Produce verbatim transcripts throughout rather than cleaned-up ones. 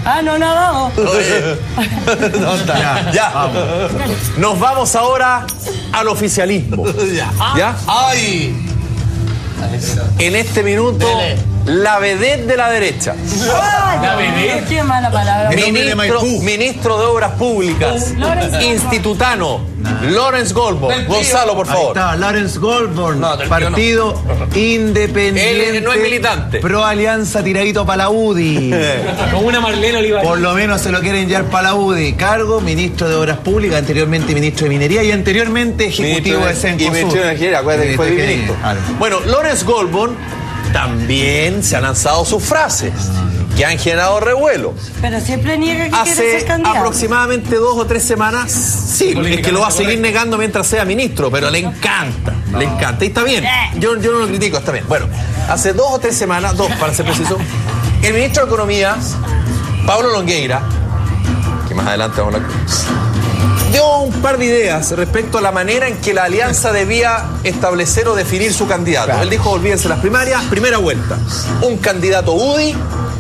Ah, no, no, vamos. No, está. Ya, ya. Vamos. Nos vamos ahora al oficialismo. Ya. ¿Ya? ¡Ay! En este minuto, Dele. la vedette de la derecha. La vedette. Qué mala palabra. Ministro, ministro de Obras Públicas, institutano, Lawrence Goldborn. Gonzalo, por favor. Ahí está, Lawrence Goldborn, No, del partido no. independiente. Él no es militante. Pro alianza tiradito para la U D I. Como una Marlene Olivares. Por lo menos se lo quieren llevar para la U D I. Cargo, ministro de Obras Públicas, anteriormente ministro de Minería y anteriormente ejecutivo de Cencosud. Y ministro de Energía, acuérdate que fue ministro. Claro. Bueno, Lawrence Goldborn también se han lanzado sus frases que han generado revuelo. Pero siempre niega que quiere ser Hace candidato. aproximadamente dos o tres semanas, sí, es que lo va a seguir negando mientras sea ministro, pero le encanta, no. le encanta. Y está bien, yo, yo no lo critico, está bien. Bueno, hace dos o tres semanas, dos para ser preciso, el ministro de Economía, Pablo Longueira, que más adelante vamos a hablar, dio un par de ideas respecto a la manera en que la alianza debía establecer o definir su candidato. Claro. Él dijo, olvídense las primarias, primera vuelta, un candidato U D I,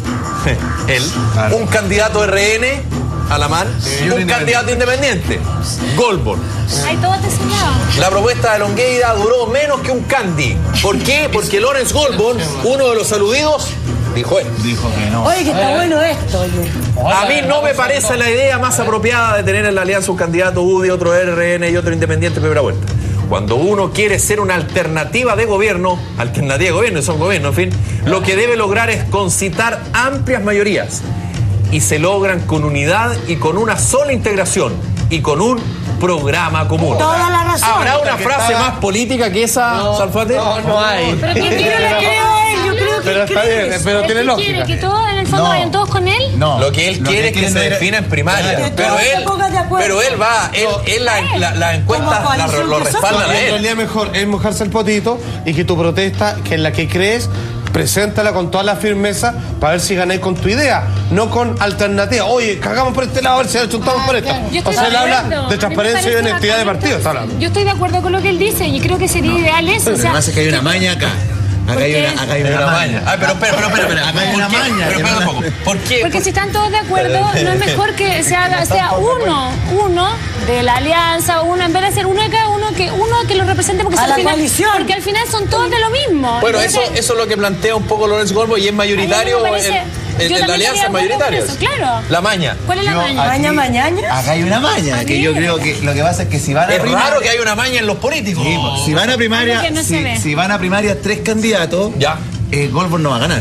él, claro. un candidato R N, Alamán, sí, un candidato independiente, Goldborn. Ay, todo te soñaba. La propuesta de Longueira duró menos que un candy. ¿Por qué? Porque Lawrence Goldborn, uno de los aludidos, dijo él. Dijo que no. Oye, que está bueno esto, oye. A mí no me parece la idea más apropiada de tener en la alianza un candidato U D I, otro R N y otro independiente en primera vuelta. Cuando uno quiere ser una alternativa de gobierno, alternativa de gobierno, son gobiernos, en fin, lo que debe lograr es concitar amplias mayorías. Y se logran con unidad y con una sola integración y con un programa común. Toda la razón. ¿Habrá una frase está... más política que esa, no, Salfate? No, no hay. Pero ¿quién Yo quiere le creo a él, yo creo que Pero está bien, pero tiene ¿Él lógica. quiere que todos en el fondo No. vayan todos con él? No. Lo que él Lo quiere que es que se quiere- defina en primaria. Que Pero todos se él, pongan de acuerdo. pero él va, él, él la, la, la encuesta Como la- coalición lo que respaldan somos. a En él. realidad mejor es mojarse el potito y que tu protesta, que es la que crees, preséntala con toda la firmeza para ver si ganáis con tu idea, no con alternativa. Oye, cagamos por este lado, a ver si chuntamos por esta. Yo O estoy sea, él de habla acuerdo. de transparencia y Me parece honestidad de bacán. partido. Está hablando. Yo estoy de acuerdo con lo que él dice y creo que sería ideal eso. Lo O que sea, pasa es que hay una maña acá. Acá hay una, acá hay Hay una, una maña. maña. Ah, pero espera, pero espera, espera. Acá hay ¿Por una qué? maña. Pero que espera no un la- poco. ¿Por qué? porque si están todos de acuerdo, no es mejor que se haga, sea uno, uno de la alianza, uno, en vez de ser uno de cada uno, que uno que lo represente, porque, A al la final, coalición. porque al final son todos de lo mismo. Bueno, Entonces, eso, eso es lo que plantea un poco Lawrence Goldborn y es mayoritario. A mí me parece- en, en- yo en la también alianza es estaría de acuerdo mayoritario. con eso, claro. La maña. ¿Cuál es la Yo maña? aquí- Maña, mañaña. Acá hay una maña, que yo creo que lo que pasa es que si van a Es primaria- raro que haya una maña en los políticos. Sí, pues, si van a primaria, Algo que no se si, ve. si van a primaria tres candidatos, Ya. eh, Goldborn no va a ganar.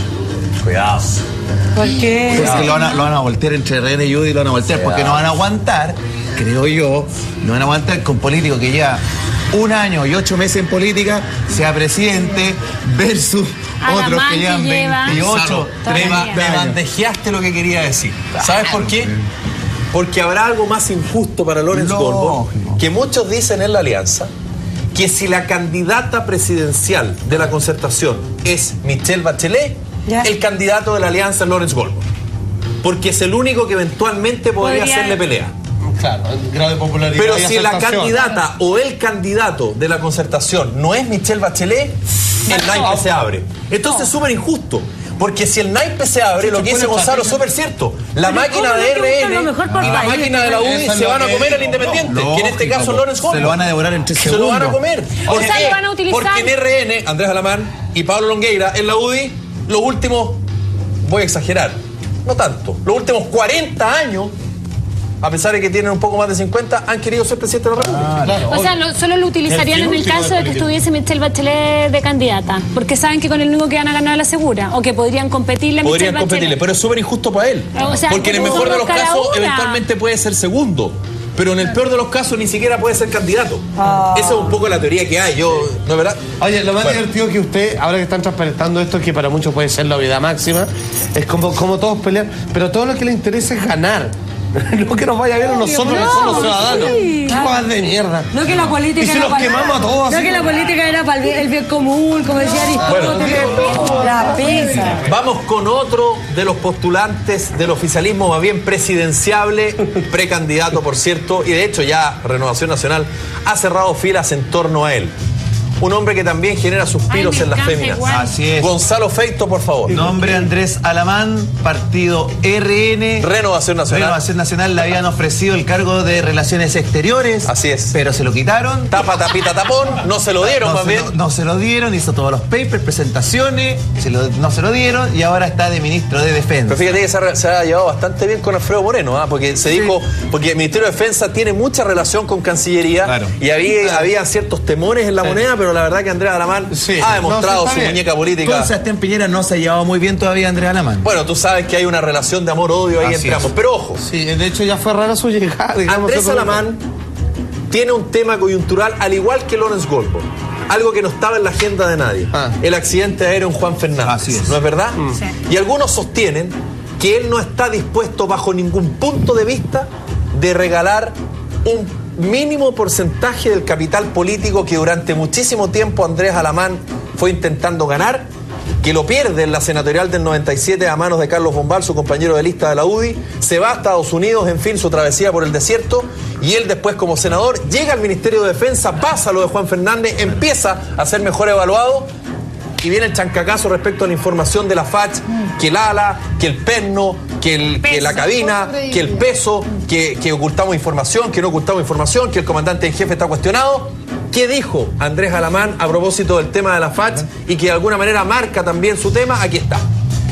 Cuidado. ¿Por qué? Porque lo van a, lo van a voltear entre R N y U D I, lo van a voltear, porque no van a aguantar, creo yo, no van a aguantar con políticos que ya un año y ocho meses en política, sea presidente, versus Alamán, otros que que llevan lleva- veintiocho, Gonzalo, Me, treinta me años. bandejeaste lo que quería decir. ¿Sabes por qué? Porque habrá algo más injusto para Lawrence Lógico. Goldborn, que muchos dicen en la alianza, que si la candidata presidencial de la Concertación es Michelle Bachelet, Ya. el candidato de la alianza es Lawrence Goldborn. Porque es el único que eventualmente podría, Podría- hacerle pelea. Claro, el grado de popularidad. Pero y si la aceptación. candidata o el candidato de la Concertación no es Michelle Bachelet, el naipe se abre. Entonces es súper injusto. Porque si el naipe se abre, lo que dice Gonzalo es súper cierto. La Pero máquina ¿cómo de no te buscan R lo N mejor por y la país? máquina de la U D I Eso es se lo van a que comer digo. al independiente. Que en este Lógico, caso Lawrence Goldborn. se lo van a devorar en tres Se lo van a segundos. comer. O ¿Por sea, qué? lo van a utilizar. Porque en R N, Andrés Alamán y Pablo Longueira, en la U D I, los últimos, voy a exagerar, no tanto, los últimos cuarenta años, a pesar de que tienen un poco más de cincuenta, han querido ser presidente de la República. Claro, O sea, lo- solo lo utilizarían El en el último caso de de que político. estuviese Michelle Bachelet de candidata, porque saben que con el único que van a ganar la segura, o que podrían competirle a Podrían Michelle competirle, Bachelet. pero es súper injusto para él. O sea, porque en el como mejor de los cada casos, una. eventualmente puede ser segundo. Pero en el peor de los casos ni siquiera puede ser candidato. Esa es un poco la teoría que hay. Yo, ¿no es verdad? Oye, lo más Bueno. divertido que usted, ahora que están transparentando esto, que para muchos puede ser la vida máxima, es como, como todos pelean, pero todo lo que le interesa es ganar. No que nos vaya bien a nosotros, que no, somos ciudadanos. sí. Qué cosas de mierda. No que la política Y si era los para- quemamos a todos, No así que la como- política era para el bien, el bien común, como decía Aristóteles. La pesa. Vamos con otro de los postulantes del oficialismo, más bien presidenciable, precandidato, por cierto, y de hecho ya Renovación Nacional ha cerrado filas en torno a él. un hombre que también genera suspiros Ay, me en las encanta féminas. igual. Así es. Gonzalo Feito, por favor. Nombre Andrés Alamán, partido R N. Renovación Nacional. Renovación Nacional, le habían ofrecido el cargo de Relaciones Exteriores. Así es. Pero se lo quitaron. Tapa, tapita, tapón. No se lo dieron, no más se bien. Lo, no se lo dieron, hizo todos los papers, presentaciones, se lo, no se lo dieron y ahora está de ministro de Defensa. Pero fíjate que se ha, se ha llevado bastante bien con Alfredo Moreno, ¿ah? Porque se Sí. dijo, porque el Ministerio de Defensa tiene mucha relación con Cancillería, Claro. y había, había ciertos temores en la Sí. moneda, pero la verdad que Andrés Alamán Sí. ha demostrado No, sí, está su bien. muñeca política. Con Sebastián Piñera no se ha llevado muy bien todavía Andrés Alamán. Bueno, tú sabes que hay una relación de amor-odio ahí Así entre es. ambos, pero ojo, Sí, de hecho ya fue rara su llegada. digamos, Andrés se puede- Alamán tiene un tema coyuntural al igual que Lawrence Goldberg. Algo que no estaba en la agenda de nadie. Ah. El accidente aéreo en Juan Fernández. Así es. ¿No es verdad? Sí. Y algunos sostienen que él no está dispuesto bajo ningún punto de vista de regalar un mínimo porcentaje del capital político que durante muchísimo tiempo Andrés Alamán fue intentando ganar, que lo pierde en la senatorial del noventa y siete a manos de Carlos Bombal, su compañero de lista de la U D I, se va a Estados Unidos, en fin, su travesía por el desierto, y él después como senador llega al Ministerio de Defensa, pasa lo de Juan Fernández, empieza a ser mejor evaluado, y viene el chancacazo respecto a la información de la F A C, que el ala, que el perno, que, el, que la cabina, que el peso, que, que ocultamos información, que no ocultamos información, que el comandante en jefe está cuestionado. ¿Qué dijo Andrés Alamán a propósito del tema de la F A C y que de alguna manera marca también su tema? Aquí está.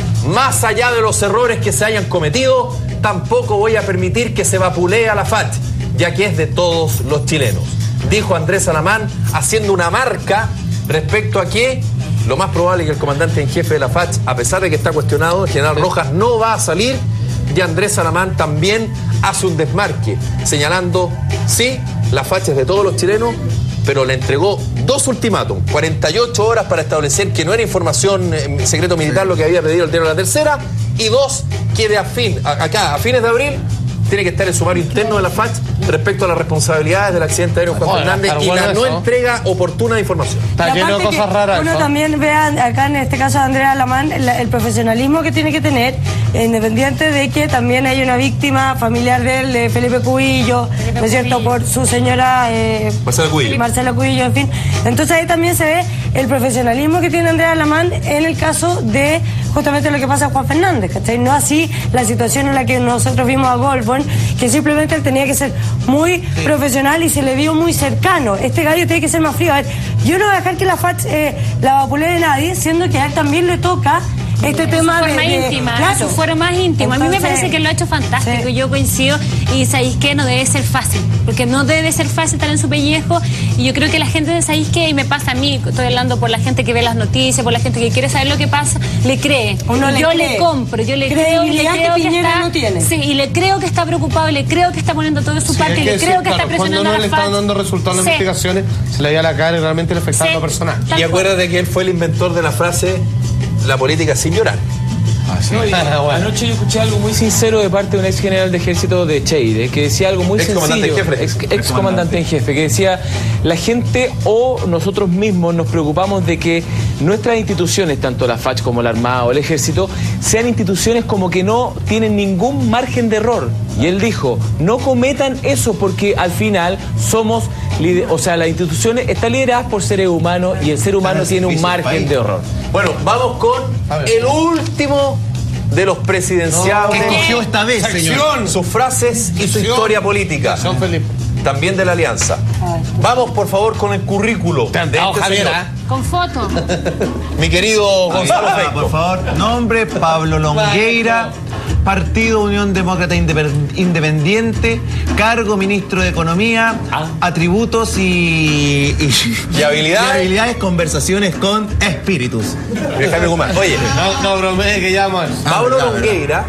Más allá de los errores que se hayan cometido, tampoco voy a permitir que se vapulee a la F A C, ya que es de todos los chilenos. Dijo Andrés Alamán, haciendo una marca respecto a que lo más probable es que el comandante en jefe de la F A C, a pesar de que está cuestionado, el general Rojas no va a salir, y Andrés Alamán también hace un desmarque, señalando, sí, la F A C es de todos los chilenos, pero le entregó dos ultimátum, cuarenta y ocho horas para establecer que no era información eh, secreto militar lo que había pedido el diario La Tercera, y dos, que de a fin, a- acá, a fines de abril, tiene que estar el sumario interno de la F A C respecto a las responsabilidades del accidente aéreo en Juan Joder, Fernández está y bueno la no eso. entrega oportuna de información. Está Y lleno de aparte cosas que raras. Uno eso. también ve a- acá en este caso de Andrea Alamán la- el profesionalismo que tiene que tener, eh, independiente de que también hay una víctima familiar de él, de Felipe Cubillo, ¿no es cierto? Por su señora eh, Marcela Cubillo. Marcela Cubillo, en fin. Entonces ahí también se ve el profesionalismo que tiene Andrea Alamán en el caso de justamente lo que pasa a Juan Fernández, ¿cachai? No así la situación en la que nosotros vimos a Goldborn, que simplemente él tenía que ser muy profesional y se le vio muy cercano. Este gallo tiene que ser más frío. A ver, yo no voy a dejar que la F A C eh, la vapulee de nadie, siendo que a él también le toca este tema de... Forma de- íntima, claro. su forma más íntima. A mí me Entonces, parece que lo ha hecho fantástico, sí. yo coincido, y sabéis que no debe ser fácil, porque no debe ser fácil estar en su pellejo, y yo creo que la gente de sabéis que, y me pasa a mí, estoy hablando por la gente que ve las noticias, por la gente que quiere saber lo que pasa, le cree. Uno le yo cree. le compro, yo le creo y le Credibilidad que creo que, Piñera está, no tiene. sí, y le creo que está preocupado, y le creo que está poniendo todo de su Sí, parte, hay y le decir, creo que claro, está presionando cuando a no la le F A C. estaban dando resultados en las Sí. investigaciones, se le veía la cara y realmente le afectaba Sí. lo personal. Tal Y cual. acuérdate que él fue el inventor de la frase, la política sin llorar. No, y Ah, bueno. Anoche yo escuché algo muy sincero de parte de un ex general de ejército de Cheire, que decía algo muy Ex comandante sencillo. en jefe. Ex, ex comandante en jefe, que decía, la gente o nosotros mismos nos preocupamos de que nuestras instituciones, tanto la F A C como la Armada o el Ejército, sean instituciones como que no tienen ningún margen de error. Y él dijo, no cometan eso porque al final somos, lider- o sea, las instituciones están lideradas por seres humanos y el ser humano al tiene un servicio del margen país. de error. Bueno, vamos con A ver. el último de los presidenciables. ¿Qué cogió esta vez, señor? Sección. Sus frases y su Sección. historia política. Son Felipe. También de la Alianza. Vamos, por favor, con el currículo de andado, este Javier, señor. ¿ah? Con foto. Mi querido Gonzalo Ah, Feito. por favor, nombre Pablo Longueira, Partido Unión Demócrata Indepe- Independiente, cargo ministro de Economía, atributos y, y, ¿Y habilidades? y habilidades, conversaciones con espíritus. Déjame Guzmán. Oye, No, no bromee que llaman. Pablo Ah, verdad, Longueira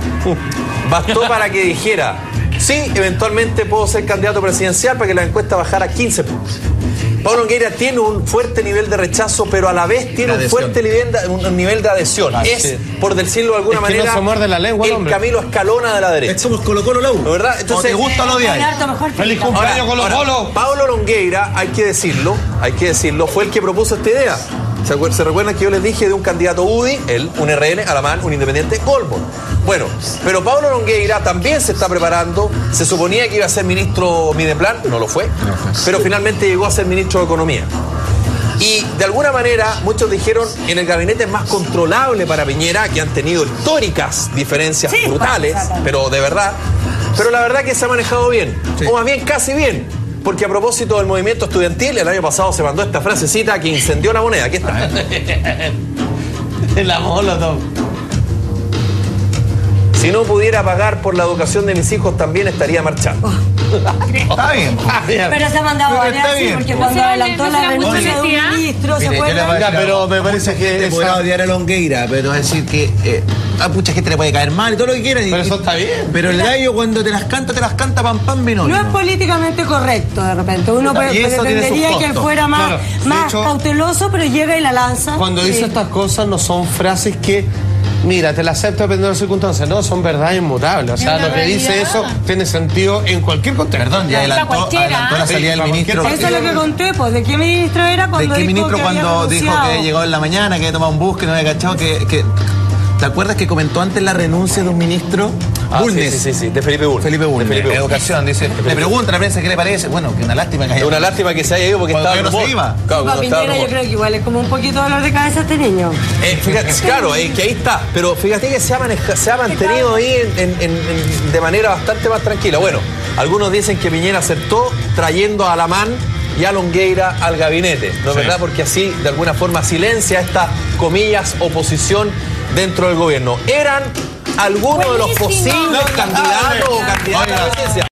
bastó para que dijera, sí, eventualmente puedo ser candidato presidencial, para que la encuesta bajara quince puntos. Pablo Longueira tiene un fuerte nivel de rechazo, pero a la vez tiene un adhesión. fuerte nivel de, un nivel de adhesión. Ah, es, sí. por decirlo de alguna Es que no manera, se muerde la lengua el el hombre. Camilo Escalona de la derecha. Es como Colo Colo Lau. ¿No, verdad? O Entonces- te gusta o lo Con odias. harto mejor Feliz pinta. cumpleaños con los Ahora, bolos. Pablo Longueira, hay que decirlo, hay que decirlo, fue el que propuso esta idea. ¿Se, acuer- se recuerdan que yo les dije de un candidato U D I, él, un R N, Alamán, un independiente, Goldborn? Bueno, pero Pablo Longueira también se está preparando, se suponía que iba a ser ministro Mideplan, no lo fue, pero finalmente llegó a ser ministro de Economía. Y de alguna manera muchos dijeron en el gabinete es más controlable para Piñera, que han tenido históricas diferencias Sí, brutales, pasa. pero de verdad. Pero la verdad que se ha manejado bien, Sí. o más bien casi bien. Porque a propósito del movimiento estudiantil, el año pasado se mandó esta frasecita que incendió la moneda. Aquí está. La Molotov. Si no pudiera pagar por la educación de mis hijos, también estaría marchando. Está bien. Pero se ha mandado Pero varias, está sí, bien, porque pues. cuando No se adelantó vale, la no se da mucha renuncia de un honestidad. ministro, ¿se Mire, yo le voy a acuerdan? Ya, pero me parece que Te podrá esa- odiar a Longueira, pero es decir que eh, a mucha gente le puede caer mal y todo lo que quieras. y- Pero eso está bien. Pero el gallo cuando te las canta, te las canta pam pam vino. No es políticamente correcto de repente. Uno Y pre- eso tiene sus pretendería que él costos. fuera más, Claro, de más hecho, cauteloso, pero llega y la lanza. Cuando Sí. dice estas cosas no son frases que, mira, te las acepto dependiendo de las circunstancias. No, son verdades inmutables. O sea, Es una lo que dice realidad. eso tiene sentido en cualquier contexto. Perdón, ya Para adelantó, cualquiera. adelantó la Sí, salida del para ministro. cualquier Eso es lo que conté, pues. ¿De qué ministro era ¿De cuando qué dijo ministro que había cuando dijo renunciado? que llegó en la mañana, que había tomado un bus, que no había cachado, que, que- ¿te acuerdas que comentó antes la renuncia de un ministro? Ah, sí, Bulnes. sí, sí, sí, de Felipe Bulnes. Felipe Bulnes. De Felipe Bulnes. Educación, dice. Le pregunta a la prensa qué le parece. Bueno, que una lástima que haya. Es una lástima que se haya ido porque Cuando estaba en todavía no rumor. se iba. Claro, Para cuando estaba en Piñera yo rumor. creo que igual es como un poquito dolor de cabeza este niño. Eh, fíjate, claro, eh, que ahí está. Pero fíjate que se ha, maneja- se ha mantenido ahí en- en- en- en- de manera bastante más tranquila. Bueno, algunos dicen que Piñera acertó trayendo a Alamán y a Longueira al gabinete, ¿no es Sí. verdad? Porque así, de alguna forma, silencia esta, comillas, oposición dentro del gobierno. Eran algunos de los Buenísimo. posibles No, no, candidatos o no, candidatas a la presidencia.